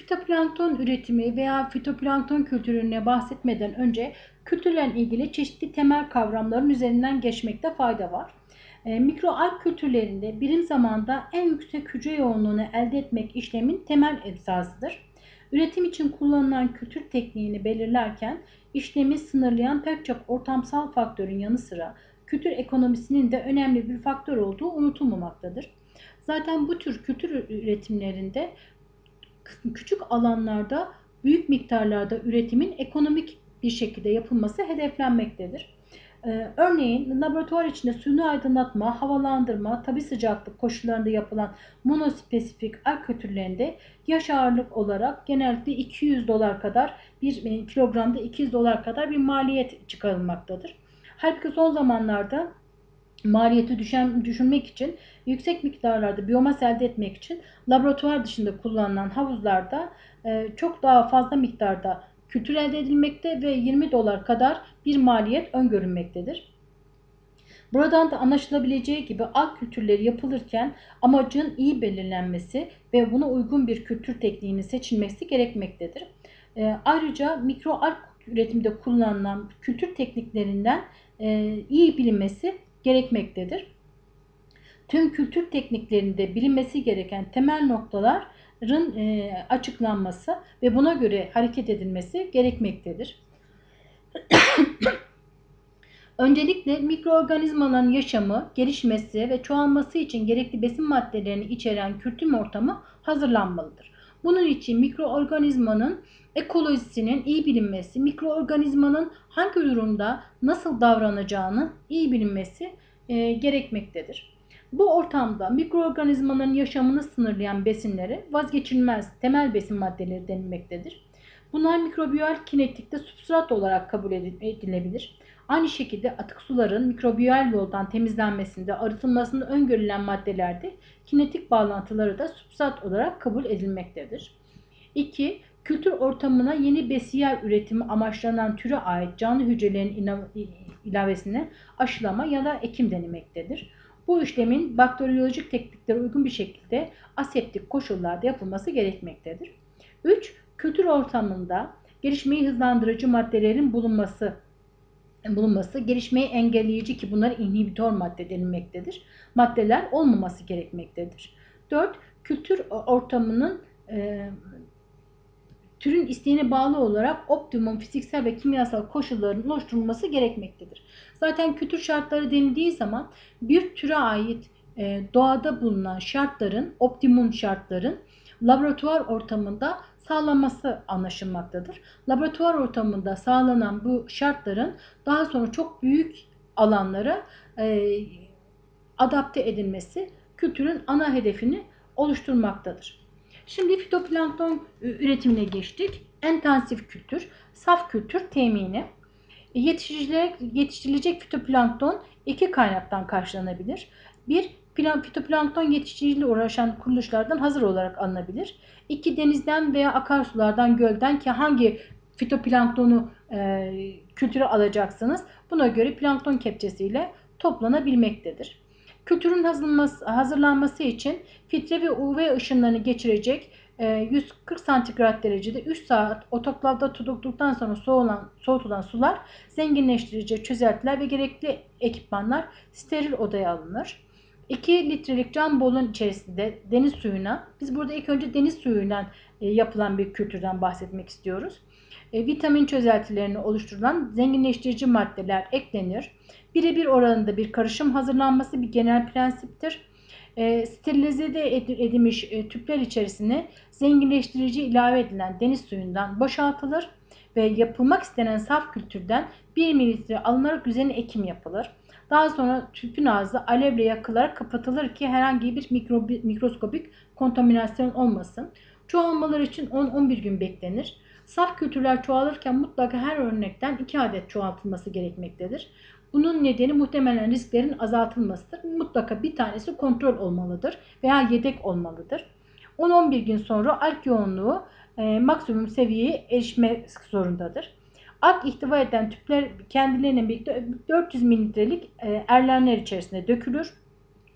Fitoplankton üretimi veya fitoplankton kültürüne bahsetmeden önce kültürlerle ilgili çeşitli temel kavramların üzerinden geçmekte fayda var. Mikroalg kültürlerinde birim zamanda en yüksek hücre yoğunluğunu elde etmek işlemin temel esasıdır. Üretim için kullanılan kültür tekniğini belirlerken işlemi sınırlayan pek çok ortamsal faktörün yanı sıra kültür ekonomisinin de önemli bir faktör olduğu unutulmamaktadır. Zaten bu tür kültür üretimlerinde küçük alanlarda büyük miktarlarda üretimin ekonomik bir şekilde yapılması hedeflenmektedir. Örneğin laboratuvar içinde suni aydınlatma, havalandırma, tabi sıcaklık koşullarında yapılan monospesifik alg kültürlerinde yaş ağırlık olarak genellikle $200 kadar bir kilogramda $200 kadar bir maliyet çıkarılmaktadır. Halbuki son zamanlarda maliyeti düşürmek için yüksek miktarlarda biyomas elde etmek için laboratuvar dışında kullanılan havuzlarda çok daha fazla miktarda kültür elde edilmekte ve $20 kadar bir maliyet öngörülmektedir. Buradan da anlaşılabileceği gibi alg kültürleri yapılırken amacın iyi belirlenmesi ve buna uygun bir kültür tekniğinin seçilmesi gerekmektedir. Ayrıca mikroalg üretiminde kullanılan kültür tekniklerinden iyi bilinmesi gerekmektedir. Tüm kültür tekniklerinde bilinmesi gereken temel noktaların açıklanması ve buna göre hareket edilmesi gerekmektedir. Öncelikle mikroorganizmaların yaşamı, gelişmesi ve çoğalması için gerekli besin maddelerini içeren kültür ortamı hazırlanmalıdır. Bunun için mikroorganizmanın ekolojisinin iyi bilinmesi, mikroorganizmanın hangi durumda nasıl davranacağını iyi bilinmesi gerekmektedir. Bu ortamda mikroorganizmaların yaşamını sınırlayan besinlere vazgeçilmez temel besin maddeleri denilmektedir. Bunlar mikrobiyal kinetikte substrat olarak kabul edilebilir. Aynı şekilde atık suların mikrobiyal yoldan temizlenmesinde, arıtılmasında öngörülen maddelerde kinetik bağlantıları da substrat olarak kabul edilmektedir. 2. Kültür ortamına yeni besiyer üretimi amaçlanan türe ait canlı hücrelerin ilavesine aşılama ya da ekim denilmektedir. Bu işlemin bakteriyolojik tekniklere uygun bir şekilde aseptik koşullarda yapılması gerekmektedir. 3. Kültür ortamında gelişmeyi hızlandırıcı maddelerin bulunması, gelişmeyi engelleyici ki bunlar inhibitör madde denilmektedir. Maddeler olmaması gerekmektedir. 4. Kültür ortamının türün isteğine bağlı olarak optimum fiziksel ve kimyasal koşulların oluşturulması gerekmektedir. Zaten kültür şartları denildiği zaman bir türe ait doğada bulunan şartların, optimum şartların laboratuvar ortamında sağlanması anlaşılmaktadır. Laboratuvar ortamında sağlanan bu şartların daha sonra çok büyük alanlara adapte edilmesi kültürün ana hedefini oluşturmaktadır. Şimdi fitoplankton üretimine geçtik. Intensif kültür, saf kültür temini. Yetiştirilecek fitoplankton iki kaynaktan karşılanabilir. Bir, fitoplankton yetiştiriciliğiyle uğraşan kuruluşlardan hazır olarak alınabilir. İki, denizden veya akarsulardan, gölden ki hangi fitoplanktonu kültüre alacaksınız buna göre plankton kepçesiyle toplanabilmektedir. Kültürün hazırlanması için filtre ve UV ışınlarını geçirecek 140 santigrat derecede 3 saat otoklavda tutulduktan sonra soğutulan sular, zenginleştirici çözeltiler ve gerekli ekipmanlar steril odaya alınır. 2 litrelik cam bolun içerisinde deniz suyuna, biz burada ilk önce deniz suyuyla yapılan bir kültürden bahsetmek istiyoruz. Vitamin çözeltilerini oluşturulan zenginleştirici maddeler eklenir. Birebir oranında bir karışım hazırlanması bir genel prensiptir. Sterilize edilmiş tüpler içerisine zenginleştirici ilave edilen deniz suyundan boşaltılır ve yapılmak istenen saf kültürden 1 mililitre alınarak üzerine ekim yapılır. Daha sonra tüpün ağzı alevle yakılarak kapatılır ki herhangi bir mikroskopik kontaminasyon olmasın. Çoğalmalar için 10-11 gün beklenir. Saf kültürler çoğalırken mutlaka her örnekten 2 adet çoğaltılması gerekmektedir. Bunun nedeni muhtemelen risklerin azaltılmasıdır. Mutlaka bir tanesi kontrol olmalıdır veya yedek olmalıdır. 10-11 gün sonra alg yoğunluğu maksimum seviyeye erişmek zorundadır. Alg ihtiva eden tüpler kendilerine birlikte 400 mililitrelik erlenler içerisine dökülür.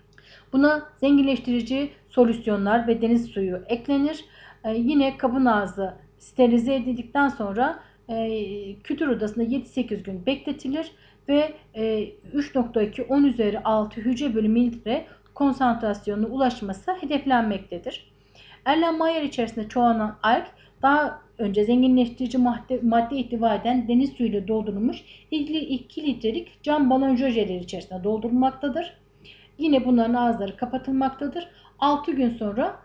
Buna zenginleştirici solüsyonlar ve deniz suyu eklenir. Yine kabın ağzı sterilize edildikten sonra kültür odasında 7-8 gün bekletilir ve 3,2 10 üzeri 6 hücre bölü mililitre konsantrasyonuna ulaşması hedeflenmektedir. Erlenmeyer içerisinde çoğalan alg daha önce zenginleştirici madde ihtiva eden deniz suyuyla doldurulmuş 2 litrelik cam balon jöleleri içerisinde doldurulmaktadır. Yine bunların ağızları kapatılmaktadır. 6 gün sonra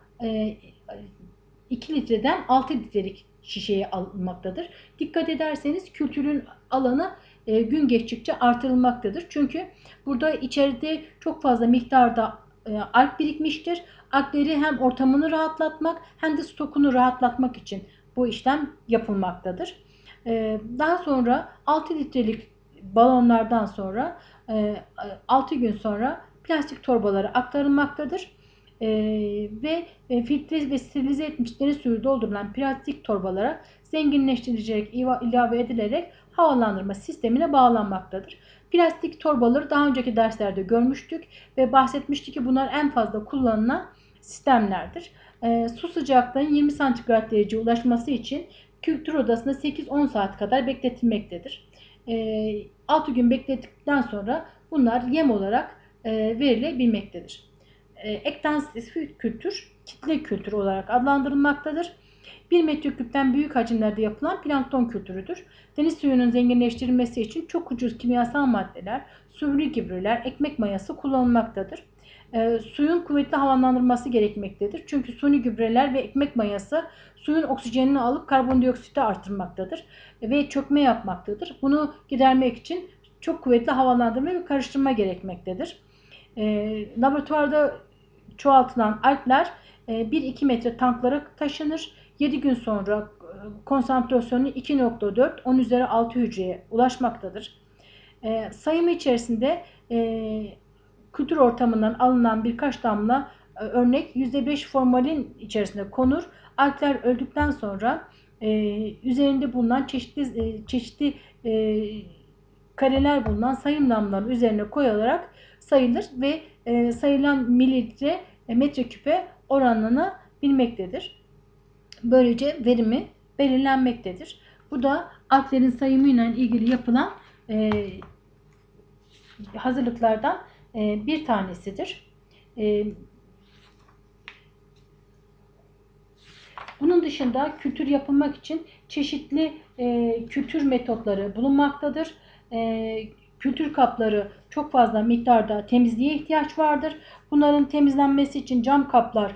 2 litreden 6 litrelik şişeye alınmaktadır. Dikkat ederseniz kültürün alanı gün geçtikçe artırılmaktadır. Çünkü burada içeride çok fazla miktarda alg birikmiştir. Algleri hem ortamını rahatlatmak hem de stokunu rahatlatmak için bu işlem yapılmaktadır. Daha sonra 6 litrelik balonlardan sonra 6 gün sonra plastik torbalara aktarılmaktadır. Ve filtre ve sterilize etmiş deniz suyu doldurulan plastik torbalara zenginleştirilerek ilave edilerek havalandırma sistemine bağlanmaktadır. Plastik torbaları daha önceki derslerde görmüştük ve bahsetmiştik ki bunlar en fazla kullanılan sistemlerdir. Su sıcaklığının 20 santigrat dereceye ulaşması için kültür odasında 8-10 saat kadar bekletilmektedir. 6 gün beklettikten sonra bunlar yem olarak verilebilmektedir. Ekstensif kültür, kitle kültür olarak adlandırılmaktadır. 1 metreküpten büyük hacimlerde yapılan plankton kültürüdür. Deniz suyunun zenginleştirilmesi için çok ucuz kimyasal maddeler, suni gübreler, ekmek mayası kullanılmaktadır. Suyun kuvvetli havalandırılması gerekmektedir. Çünkü suni gübreler ve ekmek mayası suyun oksijenini alıp karbondioksiti artırmaktadır ve çökme yapmaktadır. Bunu gidermek için çok kuvvetli havalandırma ve karıştırma gerekmektedir. Laboratuvarda çoğaltılan algler 1-2 metre tanklara taşınır. 7 gün sonra konsantrasyonu 2,4 10 üzeri 6 hücreye ulaşmaktadır. Sayımı içerisinde kültür ortamından alınan birkaç damla örnek %5 formalin içerisinde konur. Algler öldükten sonra üzerinde bulunan çeşitli kareler bulunan sayım damlaları üzerine koyularak sayılır ve sayılan mililitre metreküpe oranlanabilmektedir. Böylece verimi belirlenmektedir. Bu da alglerin sayımıyla ilgili yapılan hazırlıklardan bir tanesidir. Bunun dışında kültür yapılmak için çeşitli kültür metotları bulunmaktadır. Kültür kapları çok fazla miktarda temizliğe ihtiyaç vardır. Bunların temizlenmesi için cam kaplar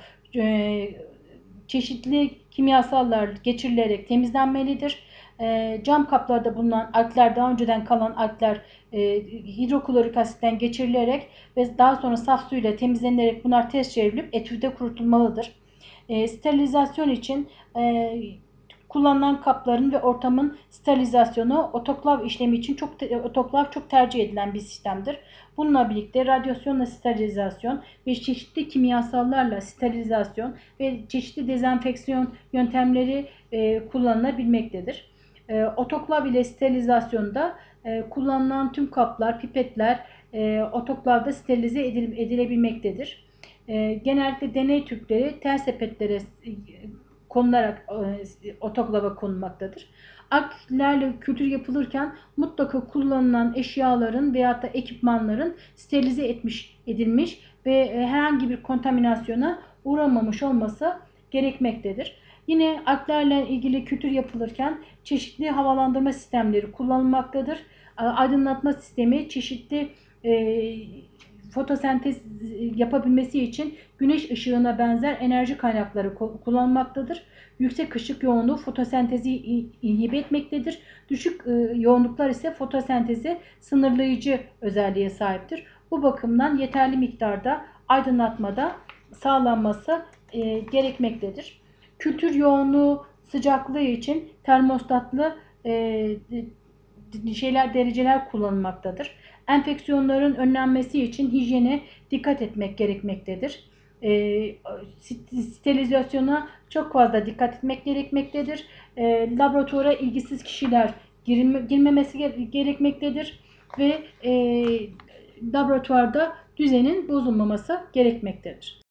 çeşitli kimyasallar geçirilerek temizlenmelidir. Cam kaplarda bulunan algler, daha önceden kalan algler hidroklorik asitten geçirilerek ve daha sonra saf suyla temizlenerek bunlar test çevrilip etüde kurutulmalıdır. Sterilizasyon için kullanılan kapların ve ortamın sterilizasyonu otoklav işlemi için otoklav çok tercih edilen bir sistemdir. Bununla birlikte radyasyonla sterilizasyon ve çeşitli kimyasallarla sterilizasyon ve çeşitli dezenfeksiyon yöntemleri kullanılabilmektedir. Otoklav ile sterilizasyonda kullanılan tüm kaplar, pipetler otoklavda sterilize edilebilmektedir. Genellikle deney tüpleri tel sepetlere konularak otoklava konulmaktadır. Alglerle kültür yapılırken mutlaka kullanılan eşyaların veya da ekipmanların sterilize edilmiş ve herhangi bir kontaminasyona uğramamış olması gerekmektedir. Yine alglerle ilgili kültür yapılırken çeşitli havalandırma sistemleri kullanılmaktadır. Aydınlatma sistemi çeşitli fotosentez yapabilmesi için güneş ışığına benzer enerji kaynakları kullanmaktadır. Yüksek ışık yoğunluğu fotosentezi inhibe etmektedir. Düşük yoğunluklar ise fotosentezi sınırlayıcı özelliğe sahiptir. Bu bakımdan yeterli miktarda aydınlatmada sağlanması gerekmektedir. Kültür yoğunluğu, sıcaklığı için termostatlı dereceler kullanılmaktadır. Enfeksiyonların önlenmesi için hijyene dikkat etmek gerekmektedir. Sterilizasyona çok fazla dikkat etmek gerekmektedir. Laboratuvara ilgisiz kişiler girmemesi gerekmektedir ve laboratuvarda düzenin bozulmaması gerekmektedir.